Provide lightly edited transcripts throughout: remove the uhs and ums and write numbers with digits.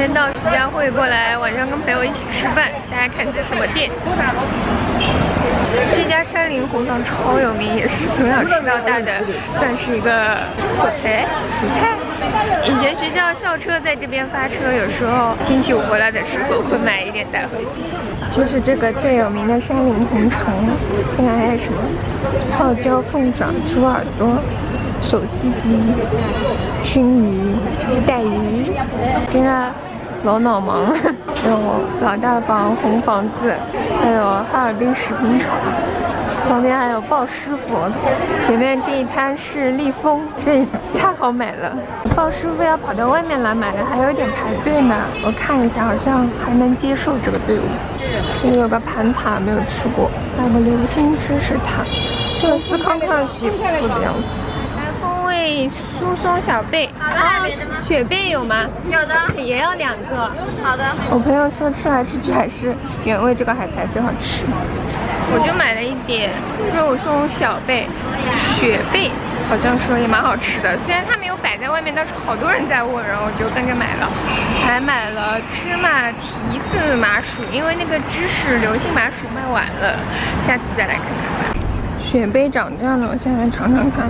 天到徐家汇过来，晚上跟朋友一起吃饭。大家看这是什么店？这家山林红肠超有名，也是从小吃到大的，算是一个蔬菜。以前学校校车在这边发车，有时候星期五回来的时候会买一点带回去。就是这个最有名的山林红肠，看看还有什么泡椒凤爪、猪耳朵、手撕鸡、熏鱼、带鱼，今天老脑盲，有老大房、红房子，还有哈尔滨食品厂，旁边还有鲍师傅，前面这一摊是立丰，这太好买了。鲍师傅要跑到外面来买的，还有点排队呢。我看一下，好像还能接受这个队伍。这里有个盘塔，没有吃过，还有个流心芝士塔，这个司康看上去也不错的样子。风味酥松小贝，雪贝有吗？有的，也要2个。好的。我朋友说吃来吃去还是原味这个海苔最好吃，我就买了一点肉松小贝，雪贝好像说也蛮好吃的，虽然它没有摆在外面，但是好多人在问，然后我就跟着买了，还买了芝麻提子麻薯，因为那个芝士流心麻薯卖完了，下次再来看看吧。雪贝长这样的，我现在来尝尝看。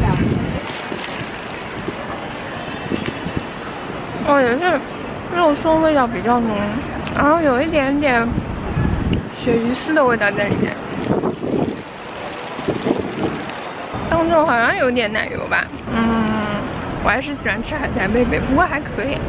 哦，也是肉松味道比较浓，然后有一点点鳕鱼丝的味道在里面。当中好像有点奶油吧，我还是喜欢吃海苔贝贝，不过还可以。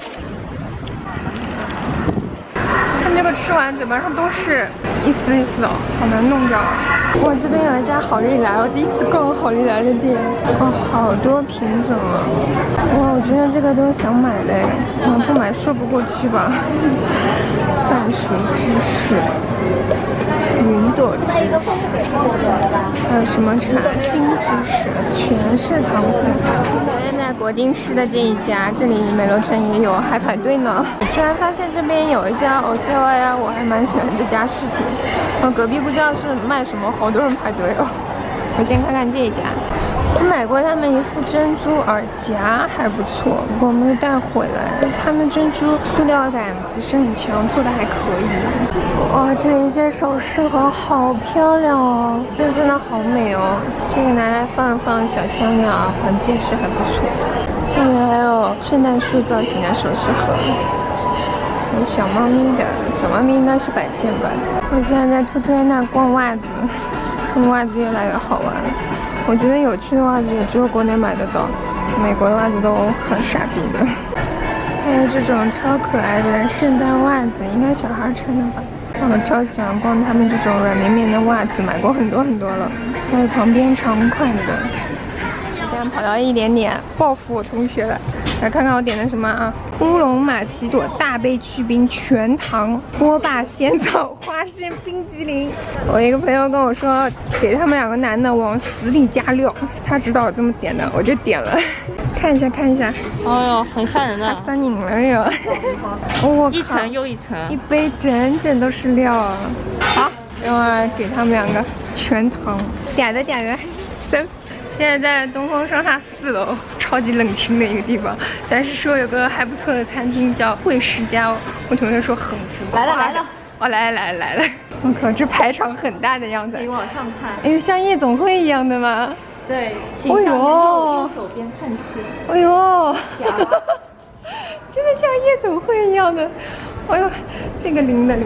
看这个吃完嘴巴上都是一丝一丝的，好难弄掉。哇，这边有一家好利来，我第一次逛好利来的店，哇，好多品种啊！哇，我觉得这个都想买嘞，不买说不过去吧。半熟芝士。云朵芝士，还有什么茶心芝士，全是糖粉。昨天在国金吃的这一家，这里美楼城也有，还排队呢。我突然发现这边有一家 OCOI 我还蛮喜欢这家饰品。隔壁不知道是卖什么，好多人排队哦。我先看看这一家。我买过他们一副珍珠耳夹，还不错，不过我没有带回来。他们珍珠塑料感不是很强，做的还可以。哇，这里一些首饰盒好漂亮哦，这真的好美哦。这个拿来放小项链啊，环戒指还不错。上面还有圣诞树造型的首饰盒，有小猫咪的，小猫咪应该是摆件吧。我现在在兔推那逛袜子，看袜子越来越好玩了。我觉得有趣的袜子也只有国内买得到，美国的袜子都很傻逼的。还有这种超可爱的圣诞袜子，应该小孩穿的吧？我超喜欢逛他们这种软绵绵的袜子，买过很多了。还有旁边长款的。我现在跑到一点点报复我同学了，来看看我点的什么啊？乌龙玛奇朵大杯去冰全糖波霸仙草花生冰激凌。我一个朋友跟我说，给他们2个男的往死里加料，他知道我这么点的，我就点了。看一下。 哎呦，很吓人的。 他三拧了哟！我一层又一层， 一杯整都是料啊！好，然后给他们2个全糖，嗲的。走。现在在东风商厦4楼，超级冷清的一个地方，但是说有个还不错的餐厅叫惠世家，我同学说很浮夸。来了，哦，来了！我靠，这排场很大的样子。 可以往上看。 哎呦，像夜总会一样的吗？ 对，请向右手边看齐。 哎呦，真的像夜总会一样的。哎呦，这个灵的。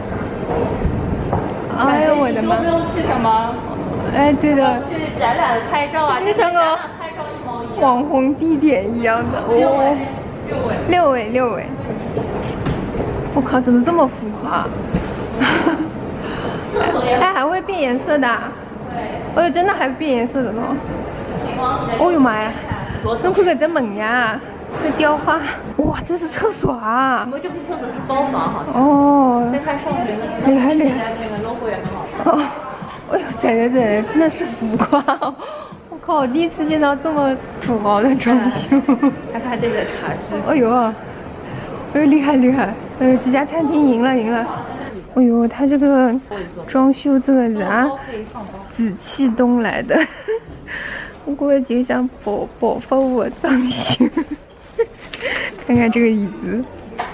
哎呦，我的妈！ 是什么？ 哎，对的， 是展览的拍照啊， 就像个拍照一模一样， 网红地点一样的。哦，六尾。我靠，怎么这么浮夸？它还会变颜色的。对。哦呦，真的还变颜色的呢。哦呦妈呀！侬看搿只门呀，这个雕花，哇，这是厕所啊！ 我们这不是厕所，是包房哈。 哦。 再看上面厉害。 那个 logo 也很好看。 哦。哎呦，对，真的是浮夸哦！我靠，我第一次见到这么土豪的装修。 看这个茶具。 哎呦，厉害！哎呦，这家餐厅赢了！哎呦，它这个装修这个是啊，紫气东来的，我估计想爆发我装修。看看这个椅子，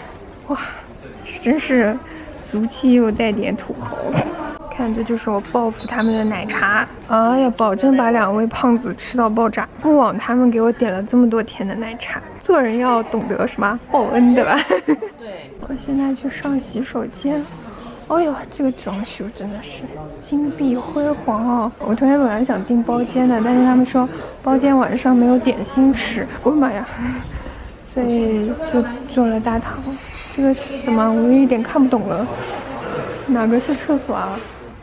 哇，真是俗气又带点土豪。看，这就是我报复他们的奶茶。哎呀，保证把2位胖子吃到爆炸。不枉他们给我点了这么多天的奶茶。做人要懂得什么报恩，对吧？ 对。 我现在去上洗手间。哎呦，这个装修真的是金碧辉煌哦！我昨天本来想订包间的，但是他们说包间晚上没有点心吃。我的妈呀！所以就做了大堂。这个是什么？我有一点看不懂了。哪个是厕所啊？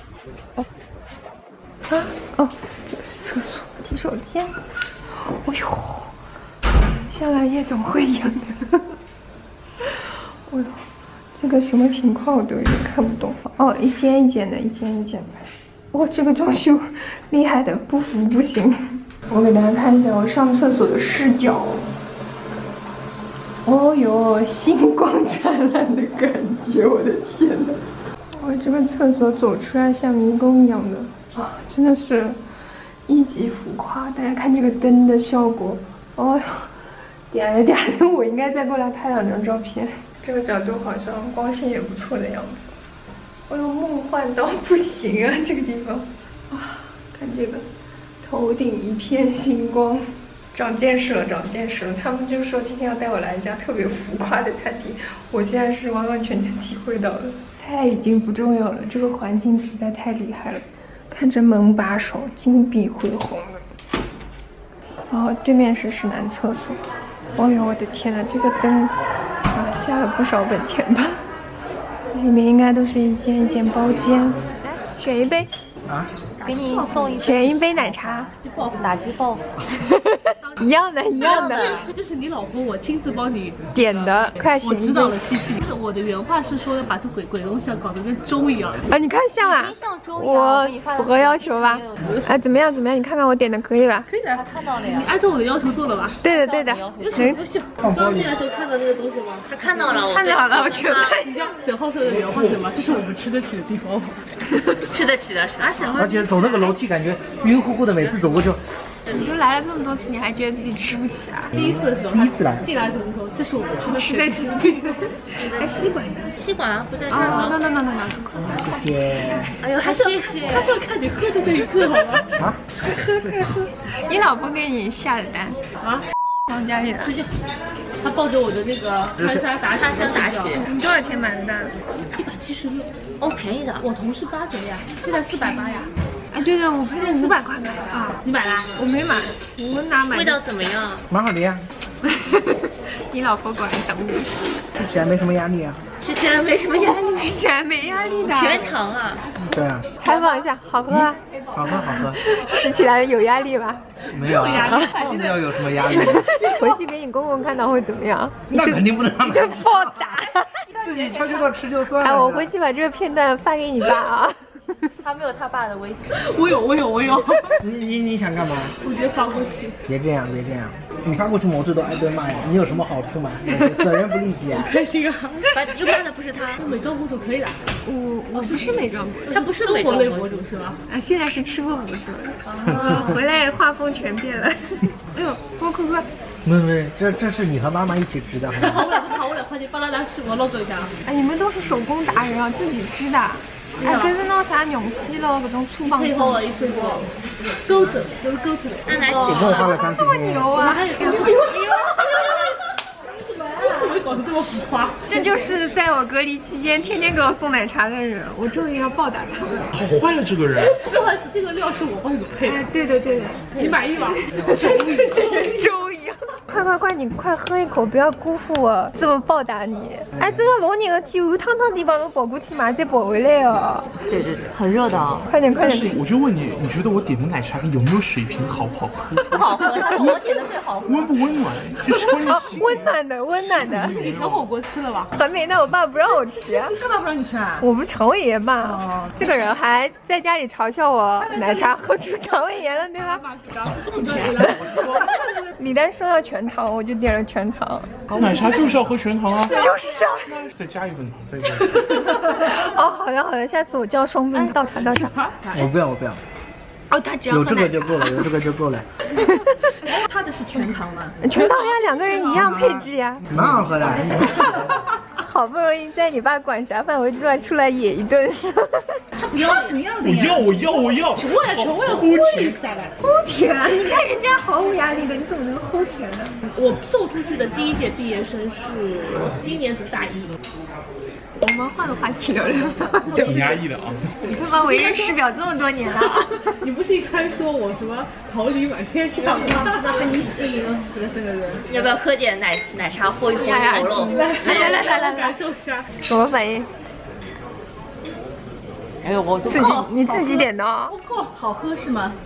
哦，这个是厕所，洗手间。哎呦，像来夜总会一样的。哎呦，这个什么情况我都有点看不懂。哦，一间一间的，一间一间的。哇，这个装修厉害的，不服不行。我给大家看一下我上厕所的视角。哦哟，星光灿烂的感觉，我的天哪！哇，这个厕所走出来像迷宫一样的。啊，真的是一级浮夸！大家看这个灯的效果，哦哟，点了，我应该再过来拍2张照片。这个角度好像光线也不错的样子。哦哟，梦幻到不行啊！这个地方，啊，看这个，头顶一片星光，长见识了，长见识了。他们就说今天要带我来一家特别浮夸的餐厅，我现在是完完全全体会到了。菜已经不重要了，这个环境实在太厉害了。看这门把手金碧辉煌的，然后对面是男厕所。哦呦，我的天呐，这个灯啊，下了不少本钱吧？里面应该都是一间一间包间。来，选一杯啊， 给你送一选一杯奶茶。 打击报复。 一样的，一样的。 这是你老婆我亲自帮你点的，快选一杯。 我知道了，七七。我的原话是说要把这鬼东西搞得跟粥一样。 啊，你看像啊，我符合要求吧？啊，怎么样？怎么样？你看看我点的可以吧？ 可以的， 看到了呀。 你按照我的要求做了吧？ 对的，对的。 有什么东西？刚进来的时候看到那个东西吗？ 他看到了， 看到了，我全看。 你像沈浩说的原话是什么？这是我们吃得起的地方。 吃得起的，啊，沈浩。 而且走那个楼梯感觉晕乎乎的，每次走过去。 你都来了这么多次，你还觉得自己吃不起啊？ 第一次的时候， 第一次来进来的时候就说这是我们吃得起的地方。还吸管的， 吸管啊，不在这儿吗？ no， 谢谢。 哎呦，还谢谢。 他是要看你喝的那一刻，好吗？ 啊？ 喝。你老婆给你下的单啊？ 放家里了。 他抱着我的那个川沙妲己， 你多少钱买的单 ？176。 哦，便宜的。 我同事8折呀，现在480呀。 哎，对的，我不是500块买的啊。 你买啦？ 我没买，我哪买？ 味道怎么样？ 蛮好的呀。 你老婆果然懂你。 吃起来没什么压力啊。 吃起来没什么压力， 吃起来没压力的。 全糖啊。 对啊。 采访一下，好喝啊？ 好喝好喝。 吃起来有压力吧？ 没有啊，胖子要有什么压力？ 回去给你公公看到会怎么样？ 那肯定不能让他暴打。 自己悄悄的吃就算了。 哎，我回去把这个片段发给你爸啊。 他没有他爸的微信。 我有。 你想干嘛？ 我直接发过去。 别这样。你发过去我最多挨顿骂呀。你有什么好处吗？损人不利己啊。 开心啊！ 又骂的不是他。 美妆博主可以的。 我不是美妆博主， 他不是美妆博主是吧？ 啊，现在是吃播博主。回来画风全变了。哎呦，波可可。 没，这是你和妈妈一起织的。 好，我俩快点帮他拿试我 logo 一下。 哎，你们都是手工达人啊，自己织的。哎，搿是拿啥绒线咯？搿种粗棒子。 配合我一配合。钩子都是钩子的。 那来总共花了30天。 牛啊！ 还有。怎么搞得这么浮夸？ 这就是在我隔离期间天天给我送奶茶的人，我终于要报答他了。 好坏呀，这个人！ 不好意思，这个料是我帮你配的。 哎，对的， 你满意吗？ 粥一样。快，你快喝一口，不要辜负我这么报答你。哎，这个老热的天，有烫地方都跑过去嘛，再跑回来哦。 对，很热的啊。 快点。 但是我就问你，你觉得我点的奶茶有没有水平，好不好喝？ 不好喝，但是我点的最好喝。 温不温暖？就是关键心。 温暖的。 你小火锅吃了吧？ 还没呢，我爸不让我吃。 干嘛不让你吃啊？ 我不是肠胃炎嘛。这个人还在家里嘲笑我奶茶喝出肠胃炎了，对吧？ 这么甜。 李丹说要全糖，我就点了全糖。 奶茶就是要喝全糖啊。 就是啊。 再加一份糖，再加。 哦，好的，下次我叫双份倒茶。 我不要。 哦，他只要有这个就够了。 他的是全糖吗？ 全糖呀，2个人一样配置呀。 蛮好喝的。 好不容易在你爸管辖范围之外出来野一顿。 他不要脸， 我要， 求我呀，求我呀， 齁跪下来。 齁甜啊！你看人家毫无压力的，你怎么能齁甜呢？ 我送出去的第一届毕业生是今年读大一。 我们换个话题聊聊。 挺压抑的啊。 你他妈为人师表这么多年了。 你不是一开说我什么桃李满天下吗？那是你吸引了10个这个人。 要不要喝点奶茶和一和喉咙？ 来， 感受一下。 什么反应？ 哎呦，我你自己点的啊？ 好喝是吗？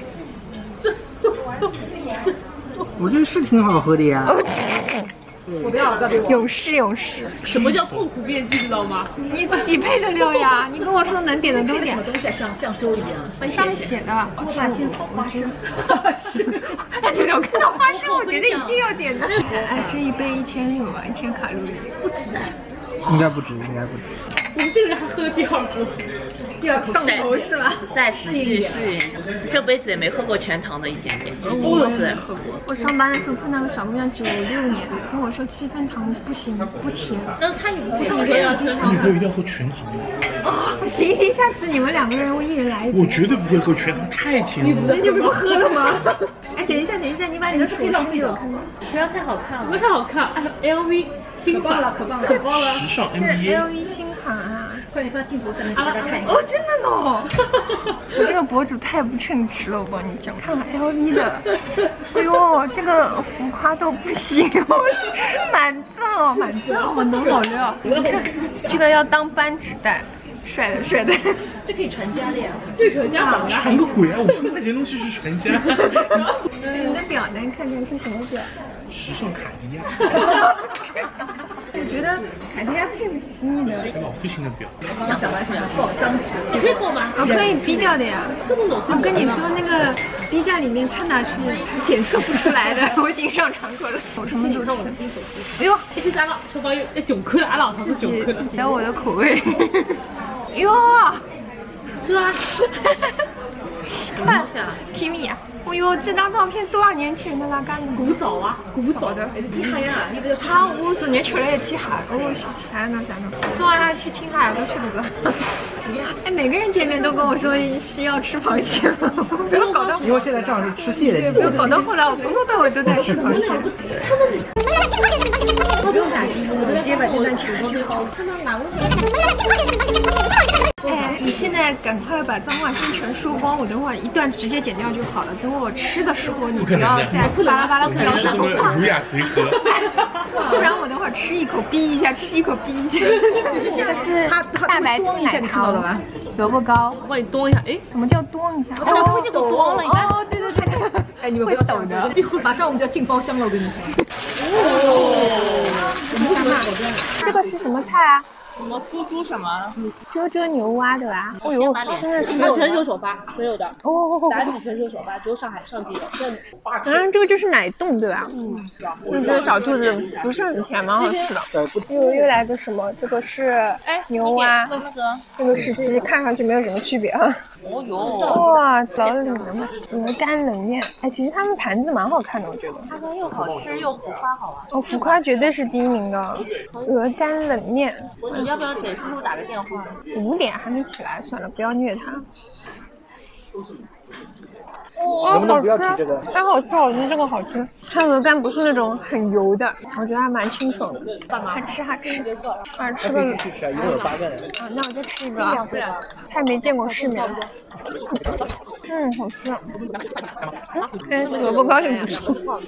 我觉得是挺好喝的呀。 我不要了， 勇士。 什么叫痛苦面具，知道吗？ 你自己配的料呀！你跟我说能点的都点。 东西像粥一样？ 上面写的锅巴仙草花生。 哎，对，我看到花生，我觉得一定要点的。哎，这一杯1600吧，1000卡路里。 不止。 应该不止。 我们这个人还喝了第2口。 上头是吧？ 再仔细试一下，这辈子也没喝过全糖的一点点，就是第我一次。 喝过。我上班的时候碰到个小姑娘，96年的，跟我说7分糖不行，不甜。 但是他也不记得我要全糖。 以后一定要喝全糖的。 哦，行，下次你们2个人我一人来一杯。 我绝对不会喝全糖，太甜了。 那就不喝了吗？哎，等一下，你把你的手机给我看看。 不要太好看了， 不太好看。哎 ，LV 新款可棒了， 时尚是 NBA。 LV 新款啊！ 快点放镜头上面给大家看一下。 哦，真的呢！我这个博主太不称职了，我帮你讲，看看 LV 的，哎呦，这个浮夸到不行，满赞，我能好料。这个要当扳指戴，帅的。 这可以传家的呀。 这传家宝传个鬼啊！我现在这些东西是传家。 你的表单看看是什么表？ 时尚卡地亚。 我觉得卡地亚配不起你的。 老父亲的表。 小白是报章子， 你可以报吗？ 我可以逼掉的呀。我跟你说，那个 B 站里面看的是他检测不出来的，我已经上传过了。我什么都我的新手机。哎呦，1了，小宝有9颗了，俺老头是9颗了。 只要我的口味。哟， 是吧？ 看 Kimi 啊！哎呦，这张照片多少年前的啦？干古早啊，古早的。 你看呀，那个差50年吃了一天哈，哦，啥呢？昨晚吃青海都吃不了。哎，每个人见面都跟我说是要吃螃蟹了，不要搞到。 因为现在正好是吃蟹的季对，不要搞到后来我从头到尾都在吃螃蟹。不用打击，我直接把这段掐掉。 看到哪个？ 哎，你现在赶快把脏话先全说光，我等会儿一段直接剪掉就好了。等我吃的时候，你不要再巴拉巴拉不要这么儒雅随和。 不然我等会儿吃一口逼一下，吃一口逼一下。这个是大白兔奶糖，萝卜糕。 我帮你端一下，哎， 什么叫端一下？ 他不是给我端了，你看。 哦，对。 哎，你们不要抖的，马上我们就要进包厢了，我跟你说。 这个是什么菜啊？ 什么猪什么？ 遮牛蛙对吧？哦呦，真的是它全球首发，所有的哦， 妲己全球首发，只有上海上地有。 这个就是奶冻对吧？我觉得小兔子不是很甜，蛮好吃的。又来个什么？这个是牛蛙，这个是鸡，看上去没有什么区别啊。 哦哟， 哇，老里面鹅肝冷面，哎，其实他们盘子蛮好看的，我觉得。 它们又好吃又浮夸，好玩。 哦，浮夸绝对是第1名的，鹅肝冷面。 你要不要给叔叔打个电话 ？5点还没起来，算了，不要虐他。 能不能不要提这个？ 它好吃，这个好吃。它鹅肝不是那种很油的，我觉得还蛮清爽的。还吃。吃个。 去吃啊，一共有8个人。 啊，那我就吃一个啊，太没见过世面了。好吃。哎，萝卜糕也不错。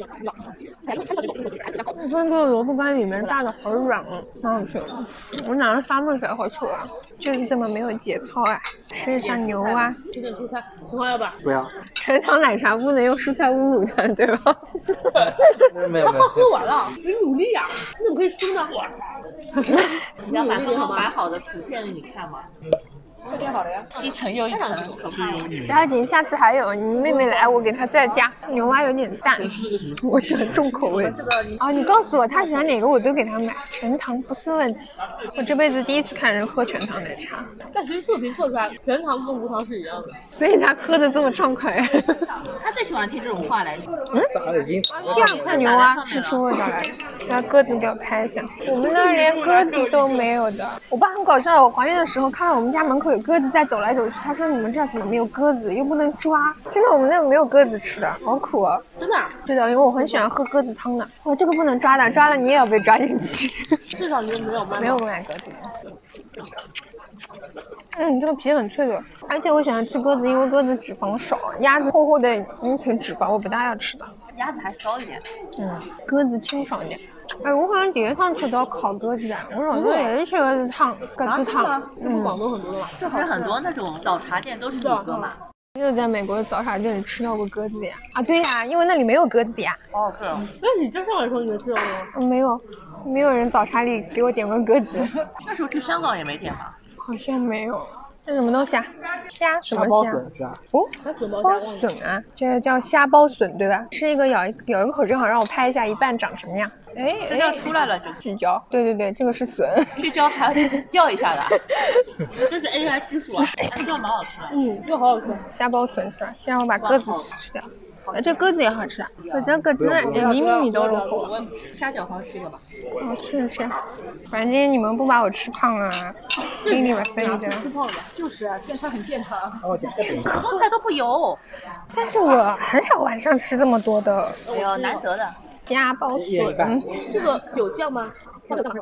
这个萝卜糕里面炸的好软哦，蛮好吃的。我拿了沙漠水好吃啊，就是这么没有节操啊！吃一下牛蛙。 吃点蔬菜，喜欢要吧？ 不要。 全糖奶茶不能用蔬菜侮辱它，对吧？ 没有。 喝完了，你努力呀，你怎么可以输呢？ 你要把好的图片给你看吗？ 这挺好的呀。 一层又一层，可怕了。 不要紧，下次还有，你妹妹来我给她再加。牛蛙有点淡，我喜欢重口味。哦，你告诉我她喜欢哪个，我都给她买，全糖不是问题。我这辈子第一次看人喝全糖奶茶， 但其实这瓶测出来，全糖跟无糖是一样的。 所以她喝的这么畅快。 他最喜欢听这种话来着。 撒了金。 第二块牛蛙是出味道来的，拿鸽子给我拍一下。我们那儿连鸽子都没有的。我爸很搞笑，我怀孕的时候看到我们家门口有鸽子在走来走去，他说你们这儿怎么没有鸽子，又不能抓。真的，我们那儿没有鸽子吃的，好苦啊！ 真的？ 是的，因为我很喜欢喝鸽子汤的。哦，这个不能抓的，抓了你也要被抓进去。 至少你没有卖。 没有买鸽子。这个皮很脆的，而且我喜欢吃鸽子，因为鸽子脂肪少，鸭子厚厚的一层脂肪，我不大要吃的。 鸭子还骚一点。 鸽子清爽一点。哎，我好像第一趟吃到烤鸽子的，我老多也是吃鸽子汤，鸽子汤。 广东很多的吧？ 这不是很多那种早茶店都是这个嘛？ 没有在美国的早茶店里吃到过鸽子呀？啊，对呀，因为那里没有鸽子呀。 哦，是。 那你在上海的时候你能吃到吗？ 没有，没有人早茶里给我点过鸽子。 那时候去香港也没点吧？ 好像没有。这什么东西啊？虾？什么虾？ 是啊。 哦，包笋啊，这叫虾包笋对吧？吃一个咬一口，正好让我拍一下一半长什么样。 这叫出来了就聚焦。对，这个是笋。 聚焦还要叫一下的。这是 AI 技术啊，这个蛮好吃的。 这好好吃。 虾包笋是吧？先让我把鸽子吃掉。这鸽子也好吃啊，这鸽子迷你都入口。 虾饺好像吃一个吧。 是。反正你们不把我吃胖了，心里边分一个。 吃胖了，就是啊，健康很健康。 菠菜都不油。 但是我很少晚上吃这么多的。 哎呦，难得的。 虾包笋， 这个有酱吗？ 有酱。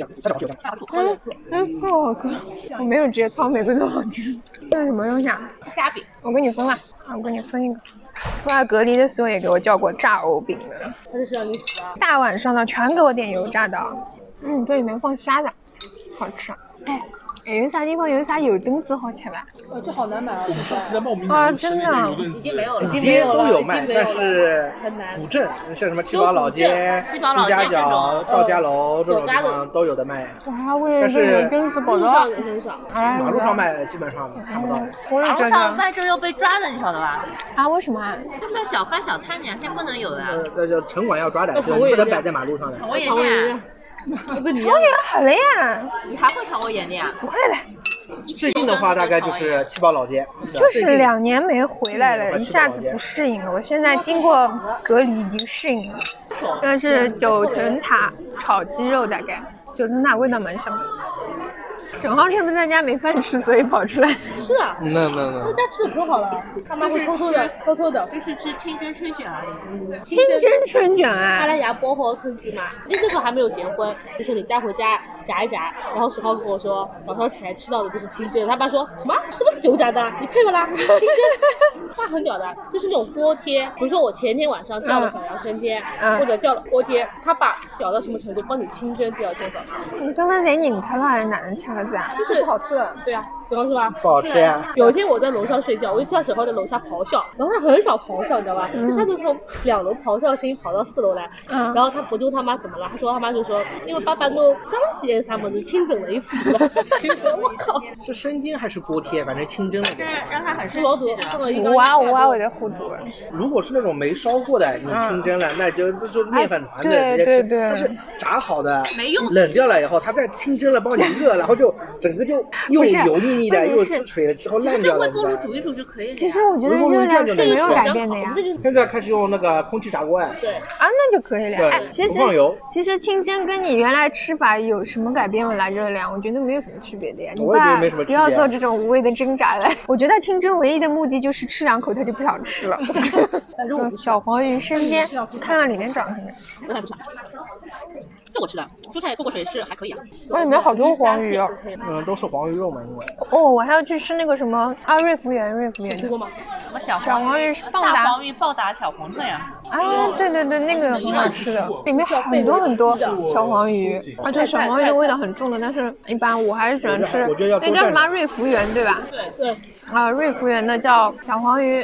够好吃。我没有节操，每个都好吃。这是什么东西啊？ 虾饼。 我给你分了，我给你分一个。出来隔离的时候也给我叫过炸藕饼的， 他就是让你死啊！ 大晚上的全给我点油炸的，这里面放虾的，好吃啊！有啥地方有啥油灯子好吃吧？ 这好难买啊！现在啊，真的已经没有了， 街都有卖，但是古镇像什么七宝老街、陆家角、赵家楼这种地方都有的卖。 我还为了这油灯子跑到很少， 马路上卖基本上看不到。 马路上卖这又被抓的，你晓得吧？ 啊，为什么啊？ 他们小贩小摊，你现在不能有的。 那就城管要抓的，不能摆在马路上的。 肠胃炎。 我跟你我也好了呀， 你还会肠胃炎的呀？ 不会的。 最近的话大概就是七宝老街， 就是2年没回来了，一下子不适应了。我现在经过隔离已经适应了。这是九层塔炒鸡肉，大概九层塔味道蛮香的。正好是不是在家没饭吃，所以跑出来。 是啊， 那在家吃的可好了，他妈会偷偷的， 就是吃清蒸春卷而已。 清蒸春卷啊！ 阿拉爷包好春卷嘛，那时候还没有结婚，就说你带回家炸一炸，然后10号跟我说早上起来吃到的就是清蒸，他爸说什么油炸的，你配不啦？清蒸，他很屌的，就是那种锅贴，比如说我前天晚上叫了小杨生煎，或者叫了锅贴，他爸屌到什么程度，帮你清蒸第二天早上。 你刚刚在拧开了，哪能吃个子啊？ 就是不好吃，对啊，小豪是吧？ 不好吃呀。 有一天我在楼上睡觉，我就听到小豪在楼下咆哮，然后他很少咆哮，你知道吧？他就从2楼咆哮声跑到4楼来，然后他不就他妈怎么了？他说他妈就说，因为爸爸都相继啥么子清蒸了一副了，我靠！ 是生煎还是锅贴？反正清蒸了。 让他很生气的。 我的糊涂。 如果是那种没烧过的，你清蒸了，那就面粉团的直接吃。 对。 但是炸好的没用， 冷掉了以后，它再清蒸了帮你热，然后就整个就又油腻腻的，又水了之后烂掉了。 微波炉煮一煮就可以了。 其实我觉得热量是没有改变的呀。 现在开始用那个空气炸锅。 对啊，那就可以了。哎，其实清蒸跟你原来吃法有什么改变吗？来热量，我觉得没有什么区别的呀。 我也觉得没什么区别。 不要做这种无谓的挣扎了。我觉得清蒸唯一的目的就是吃2口它就不想吃了。小黄鱼生煎，看看里面长什么。 我还不想。这我吃的，蔬菜过过水是还可以啊。 哇，里面好多黄鱼哦。 都是黄鱼肉嘛，因为。 哦，我还要去吃那个什么瑞福园吃过吗？什么小黄鱼是棒大黄鱼暴打小馄饨啊！ 啊，对，那个很好吃的，里面很多小黄鱼，这个小黄鱼的味道很重的，但是一般我还是喜欢吃。那叫什么瑞福园对吧？ 对。 瑞福园的叫小黄鱼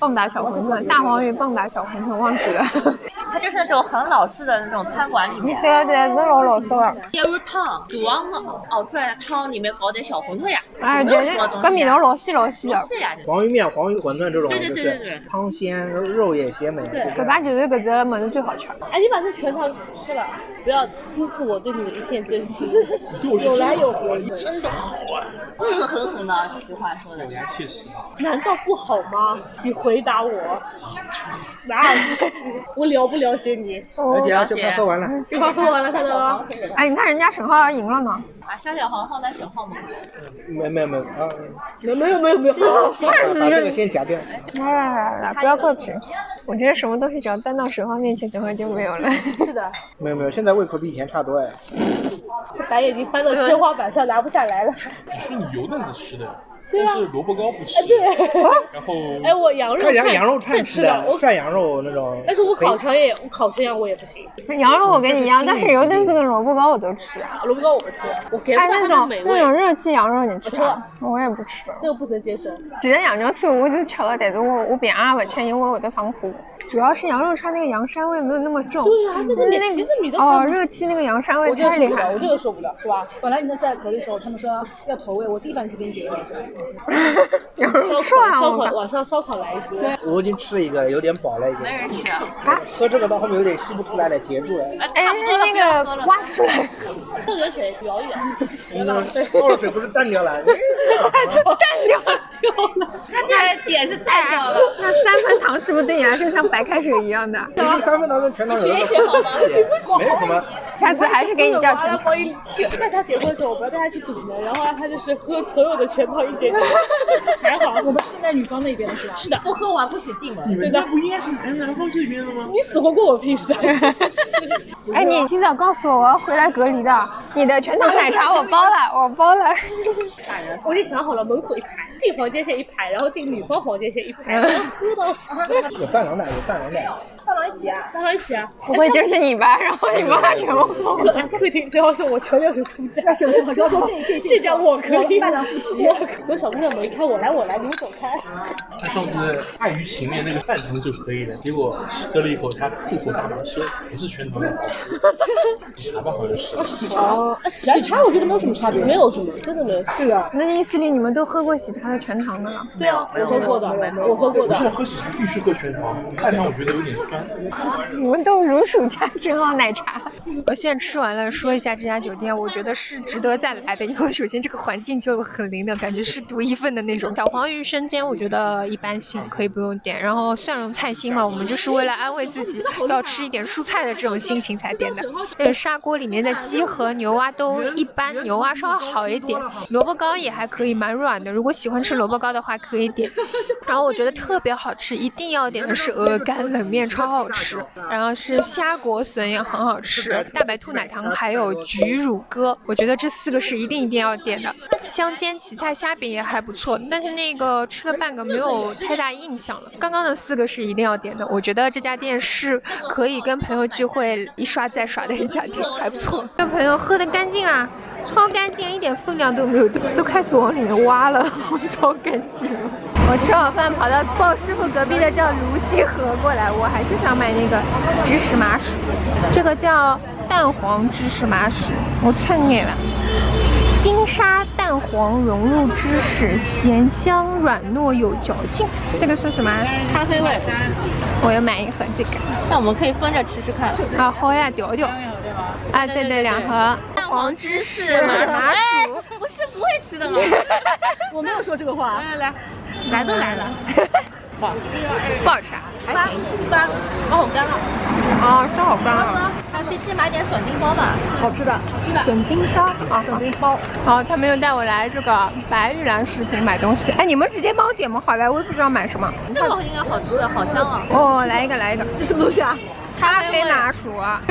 棒打小馄饨，大黄鱼棒打小馄饨，忘记了。 它就是那种很老式的那种餐馆里面。 对啊对啊，都老式了。 一碗汤，煮完熬出来的汤里面搞点小馄饨呀。 哎，对，跟味道老细的。 是呀。 黄鱼面、黄鱼馄饨这种， 对， 汤鲜，肉也鲜美。 搿家就是搿只么子最好吃。 哎，你把这全糖吃了，不要辜负我对你的一片真心。有来有回， 真的好啊，很狠的，这句话说的。 牙切实。 难道不好吗？你回答我。哪不是？我了不了解你？ 而且就快喝完了， 就快喝完了，晓得吗？ 哎，你看人家沈浩赢了呢。 把小小号放在沈浩吗？ 没有啊， 没有。 把这个先夹掉。 来，不要客气。我觉得什么东西只要端到沈浩面前，等会就没有了。 是的。 没有，现在胃口比以前差多哎。 白眼睛翻到天花板上拿不下来了。 你说你油蛋子吃的。 对啊， 是萝卜糕不吃。 对。 然后， 哎，我羊肉串吃的，涮羊肉那种。 但是我烤全羊我也不行。 羊肉我跟你一样，但是油蛋子跟萝卜糕我都吃。 萝卜糕我不吃，我给不上它的美味。 那种热气羊肉你吃？我也不吃。 这个不能接受。 其实羊肉串我就吃了，但是我平常不吃，因为我得放苦。主要是羊肉串那个羊膻味没有那么重。 对呀，那个连旗子米都热气那个羊膻味太厉害了。 我这个受不了，是吧？本来你那在隔离的时候，他们说要投喂，我第一反应是给你点羊肉串， 晚上烧烤来一锅。 我已经吃了一个，有点饱了已经。 没人吃啊？ 喝这个到后面有点吸不出来了，截住了。 哎，那个刮出来。 倒点水摇一摇。 倒了水不是淡掉了？ 淡掉了。 它这点是淡掉了。 那3分糖是不是对你来说像白开水一样的 ？3分糖跟全糖有学好吗？ 没有什么。 下次还是给你叫全糖。 下次结婚的时候，我不要带他去赌的，然后他就是喝所有的全糖一点点。还好， 我们是在女方那边的是吧？ 是的，不喝完不许进门。 你们家不应该是男方这边的吗？ 你死活关我屁事！ 哎，你提早告诉我要回来隔离的，你的全糖奶茶我包了，我包了。 我已经想好了，门口一排，进房间先一排，然后进女方房间先一排，然后喝到死。 有伴郎奶， 伴郎一起啊？ 伴郎一起啊？ 不会就是你吧？然后你帮他全部包了。 客厅最好是我强要求出价， 要求说这家我可以。 伴郎夫妻。 有小姑娘门一开，我来，你们走开。 他上次碍于情面那个半糖就可以了，结果喝了一口，他破口大骂说还是全糖的好吃。喜茶吧好像是。 喜茶我觉得没有什么差别， 没有什么，真的没有。 对啊。 那意思里你们都喝过喜茶的全糖的了？ 对啊，我喝过的，我喝过的。 不是喝喜茶必须喝全糖，半糖我觉得有点酸。 你们都如数家珍啊，奶茶。我现在吃完了，说一下这家酒店，我觉得是值得再来的，因为首先这个环境就很灵的感觉，是独一份的那种。小黄鱼生煎我觉得一般性，可以不用点。然后蒜蓉菜心嘛，我们就是为了安慰自己要吃一点蔬菜的这种心情才点的。这个砂锅里面的鸡和牛蛙都一般，牛蛙稍微好一点，萝卜糕也还可以，蛮软的。如果喜欢吃萝卜糕的话可以点。然后我觉得特别好吃，一定要点的是鹅肝冷面，超好吃。然后是虾果笋也很好吃，大白兔奶糖还有菊乳鸽，我觉得这4个是一定要点的。香煎荠菜虾饼也还不错，但是那个吃了半个没有太大印象了。刚刚的4个是一定要点的，我觉得这家店是可以跟朋友聚会一刷再刷的一家店，还不错。这朋友喝得干净啊，超干净，一点分量都没有，都开始往里面挖了，超干净了。我吃晚饭跑到鲍师傅隔壁的叫芦溪河过来，我还是想买那个芝士麻薯，这个叫蛋黄芝士麻薯，我蹭眼了。金沙蛋黄融入芝士，咸香软糯有嚼劲。这个是什么？ 咖啡味。 我要买一盒这个。 那我们可以分着吃吃看。 啊，好呀，调调。啊，对对，2盒。 蛋黄芝士麻薯，不是不会吃的吗？ 我没有说这个话。 来都来了。 不好吃啊？ 一般，好干了。 哦，这好干啊！ 那这期买点笋丁包吧， 好吃的， 笋丁包啊， 笋丁包。 好，他没有带我来这个白玉兰食品买东西。哎，你们直接帮我点吗？好来，我也不知道买什么。 这个应该好吃的，好香啊！ 哦，来一个， 这什么东西啊？ 咖啡麻薯。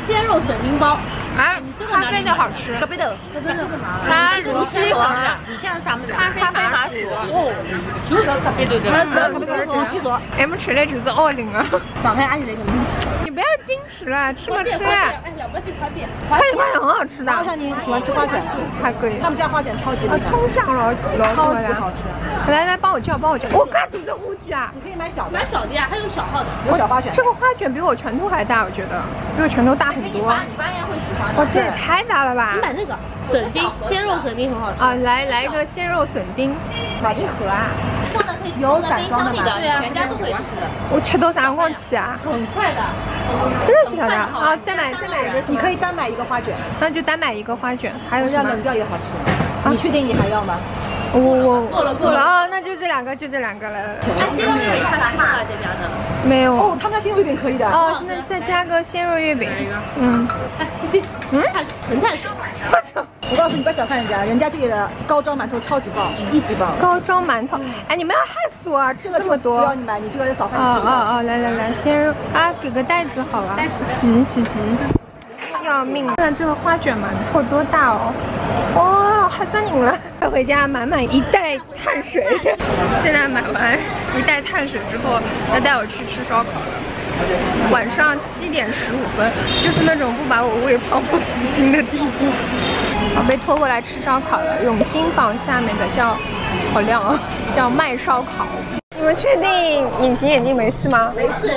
鲜肉笋丁包。 啊，咖啡的好吃， 咖啡的， 它如西和像啥么子？ 咖啡麻薯。 哦，就是咖啡的，它咖啡的如西和。 俺们吃的就是奥利了。 打开阿姨那个。 你不要矜持了，吃吧吃。 哎，了不起，快点！ 快点，很好吃的。 好像你喜欢吃花卷， 还可以。 他们家花卷超级厉害， 通向了， 超级好吃。 来，帮我叫。我嘎肚子乌鸡啊！ 你可以买小的， 买小的呀，还有小号的， 有小花卷。 这个花卷比我拳头还大，我觉得比我拳头大很多。 你爸应该会喜欢的。 哇，这也太大了吧！ 你买那个笋丁，鲜肉笋丁很好吃啊！来一个鲜肉笋丁，买一盒啊！ 有散装的吗？ 对啊，全家都可以吃的。 我吃到啥光去啊？ 很快的， 真的假的？啊，再买一个， 你可以单买一个花卷， 那就单买一个花卷，还有什么？ 冷掉也好吃。你确定你还要吗？ 我够了啊，那就这两个来。 它鲜肉月饼它是辣这边的。 没有。 哦，他们家鲜肉月饼可以的。 哦，那再加个鲜肉月饼。嗯。 哎，谢谢。纯碳水。 我告诉你，不要小看人家这里的高招馒头超级棒，1级棒。 高招馒头，哎，你们要害死我啊！吃这么多。 不要你买，你这个早饭吃。 来，鲜肉啊，给个袋子好了。起。要命！看这个花卷馒头多大哦！哇，害死你了！带回家满一袋碳水。现在买完一袋碳水之后，要带我去吃烧烤了。晚上7点15分，就是那种不把我喂胖不死心的地步。我被拖过来吃烧烤了，永兴坊下面的叫，好亮啊，叫麦烧烤。你们确定隐形眼镜没事吗？ 没事，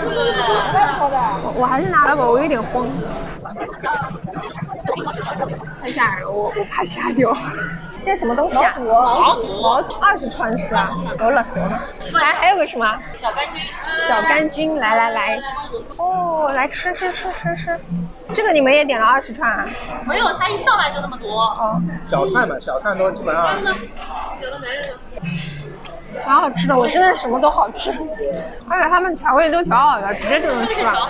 我还是拿了吧，我有点慌。太吓人了，我怕瞎掉。这是什么东西啊？毛肚，20串是啊，熟了。还有个什么？小杆菌，来。哦，来吃。这个你们也点了20串啊？ 没有，他一上来就那么多。 哦， 小串嘛，小串都基本上。 蛮好吃的，我真的什么都好吃，而且他们调味都调好了，直接就能吃了。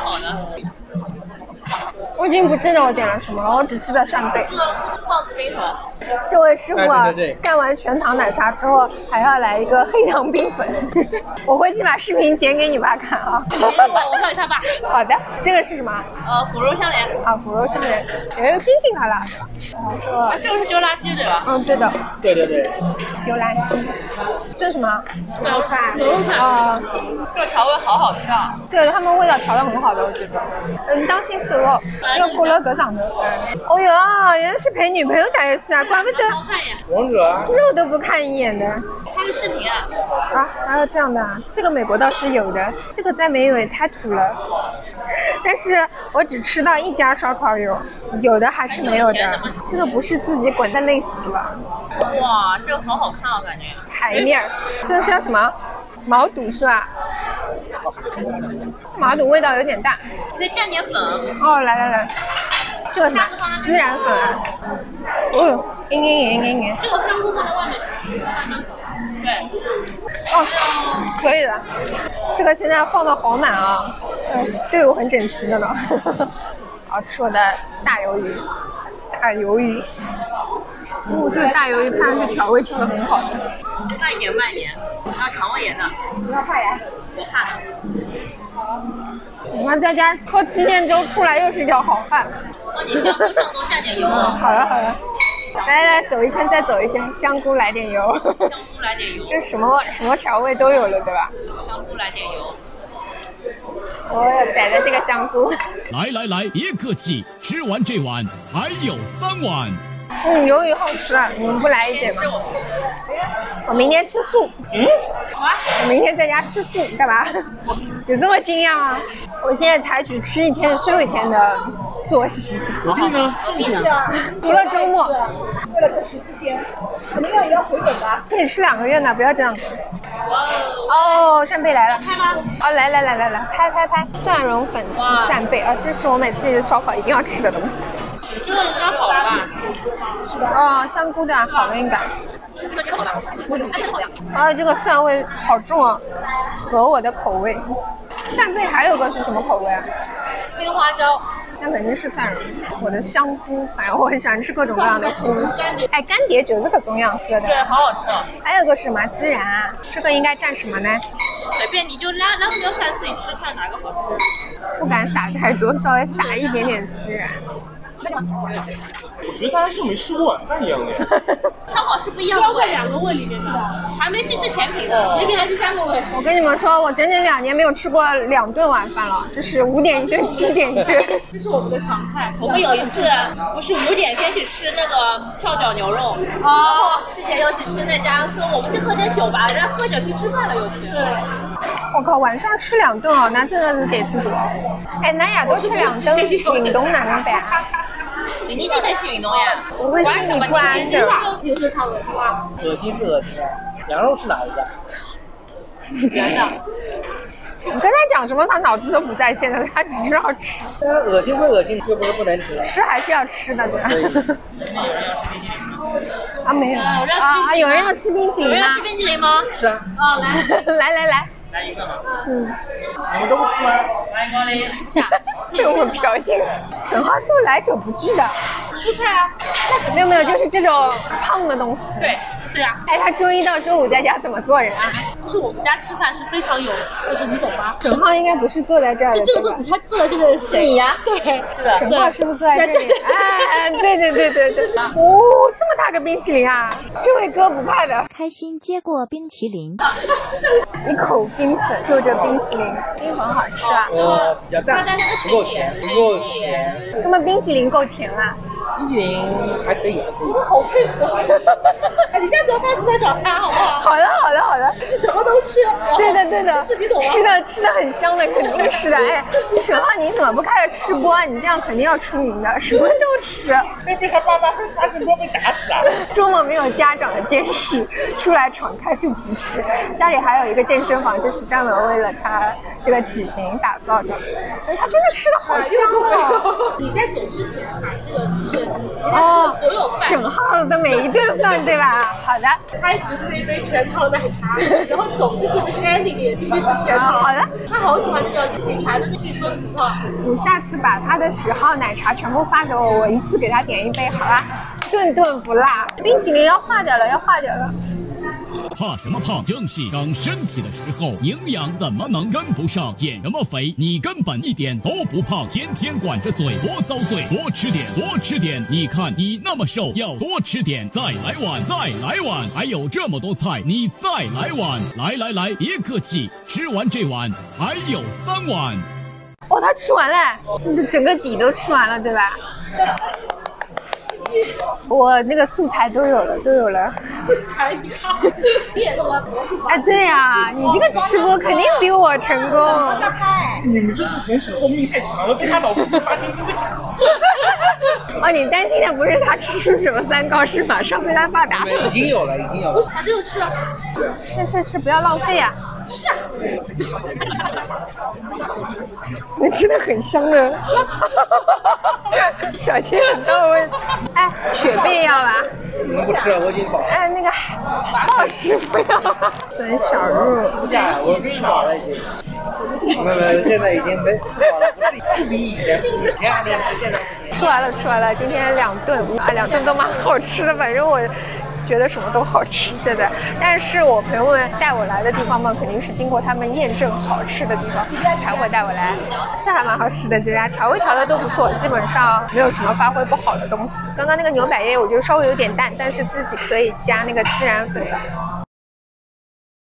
我已经不记得我点了什么了，我只吃了扇贝。 棒子冰粉。 这位师傅啊，干完全糖奶茶之后还要来一个黑糖冰粉。我回去把视频剪给你爸看啊。 我看一下吧。 好的，这个是什么？ 骨肉相连。 啊，骨肉相连，里面又筋筋辣辣的。 这个是丢垃圾对吧？ 嗯，对的。 对。 丢垃圾。这是什么？ 牛肉串。 啊， 这个调味好好吃啊。 对，他们味道调得很好的，我觉得。你当心死我，要过了个掌头。哦哟，原来是陪女朋友打游戏啊，怪不得。 王者啊。 肉都不看一眼的。 拍个视频啊。 啊，还有这样的啊？这个美国倒是有的，这个再没有也太土了。但是我只吃到一家烧烤有的还是没有的。这个不是自己滚的累死了。 哇，这个好好看啊，感觉。 排面，这个叫什么？毛肚是吧？毛肚味道有点大， 可以蘸点粉。 哦，来，这个什么？孜然粉啊。哦，硬。 这个香菇放在外面。对。 哦，可以的。这个现在放的好满啊，队伍很整齐的呢。好吃我的大鱿鱼。这个大鱿鱼看上去调味调得很好的。 慢一点，要肠胃炎的。 不要怕呀。 我怕的。 你看在家喝7天粥出来又是一条好汉。 帮你香菇上多下点油。 好了。来，走一圈，再走一圈，香菇来点油。 香菇来点油。 这什么调味都有了，对吧？ 香菇来点油。 我要宰的这个香菇。 来，别客气，吃完这碗还有3碗。 鱿鱼好吃啊，你们不来一点吗？我明天吃素。我明天在家吃素，干嘛？有这么惊讶吗？我现在采取吃1天休1天的作息。 何必呢？ 除了周末。 为了这14天，怎么样也要回本吧？ 可以吃2个月呢，不要这样子。哦，扇贝来了。 拍吗？ 哦，来，拍。蒜蓉粉丝扇贝啊，这是我每次烧烤一定要吃的东西。 这个应该好了吧？ 是的。哦，香菇的好了应该。这个蒜味好重啊，合我的口味。扇贝还有个是什么口味啊？ 冰花椒。 那肯定是蒜蓉。我的香菇，反正我很喜欢吃各种各样的菇。哎，干碟就是这种样色的。 对，好好吃哦。 还有个什么孜然啊？这个应该蘸什么呢？ 随便你就拉个牛扇自己吃，看哪个好吃。 不敢撒太多，稍微撒一点点孜然。 我觉得大家像没吃过晚饭一样的呀。 刚好是不一样的味， 2个味里面的， 还没去吃甜品的， 甜品还第3个味。 我跟你们说，我整整2年没有吃过2顿晚饭了，就是5点一顿，7点一顿。 这是我们的常态。 我们有一次不是5点先去吃那个翘脚牛肉，然后师姐又去吃那家，说我们去喝点酒吧，人家喝酒去吃饭了又去。对， 我靠，晚上吃2顿哦，那真的是得死多。哎，南亚多吃2顿，运动哪能办？ 你今天去运动呀？ 我会心里不安的。 其实超恶心吗？ 恶心是恶心，羊肉是哪一个？ 圆的。 你跟他讲什么，他脑子都不在线的，他只知道吃。 恶心归恶心，又不是不能吃。 吃还是要吃的，对吧？啊，没有啊，有人要吃冰淇淋吗？ 有人要吃冰淇淋吗？ 是啊。 哦，来。 来一个嘛。 嗯。 你们都不吃吗？来光临。 下。 被我嫖尽。沈浩是不是来者不拒的？ 蔬菜啊。 没有，就是这种胖的东西。 对啊。 哎，他周1到周5在家怎么做人啊？ 就是我们家吃饭是非常有，就是你懂吗？ 沈浩应该不是坐在这儿的。 这个他坐在这边是谁？你呀？对，是的。 沈浩是不是坐在这里？哎，对。哦，这么大个冰淇淋啊！这位哥不怕的。 开心接过冰淇淋， 一口冰粉就这冰淇淋，冰粉好吃啊。 比较淡，不够甜，不够甜。 那么冰淇淋够甜啊？ 冰淇淋还可以。 好配合。你下次要下次再找他好不好？ 好的。 是什么都吃。 对的。 是你懂吗？ 吃的很香的，肯定是的。哎，沈浩你怎么不开个吃播？你这样肯定要出名的，什么都吃。 被他爸爸发现过被打死啊！ 周末没有家长的监视，出来敞开肚皮吃。家里还有一个健身房，就是专门为了他这个体型打造的。哎，他真的吃的好香哦！ 你在走之前买那个就是他吃的所有饭。 沈浩的每一顿饭，对吧？好的。 开始是一杯全糖奶茶，然后走之前的 ending 也必须是全糖。 好的。 他好喜欢那个喜茶的那句说实话。 你下次把他的10号奶茶全部发给我，我一次给他点1杯，好吧？顿顿不落。冰淇淋要化掉了。 怕什么胖？正是长身体的时候，营养怎么能跟不上？减什么肥？你根本一点都不胖，天天管着嘴，多遭罪。多吃点。你看你那么瘦，要多吃点。再来碗，还有这么多菜，你再来碗。来，别客气，吃完这碗还有3碗。 哦，他吃完了，整个底都吃完了，对吧？我那个素材都有了。 素材你看，你也这么哎，对呀，你这个吃播肯定比我成功。 你们这是嫌死后命太长了，被他老婆发现哦，你担心的不是他吃出什么3高，是马上被他爸打死。 已经有了。 他这个吃啊， 吃，不要浪费啊！ 是啊。 你真的很香的，表情很到位。哎，雪贝要吧？ 不吃了，我已经饱了。 哎，那个鲍师傅要笋小肉。 不下，我已经饱了已经。没，现在已经没饱了，不比以前。前2天吃，现在不行。 吃完了，今天2顿，2顿都蛮好吃的，反正我觉得什么都好吃现在。但是我朋友们带我来的地方嘛，肯定是经过他们验证好吃的地方才会带我来。是还蛮好吃的，这家调味调的都不错，基本上没有什么发挥不好的东西。刚刚那个牛百叶我觉得稍微有点淡，但是自己可以加那个孜然粉的。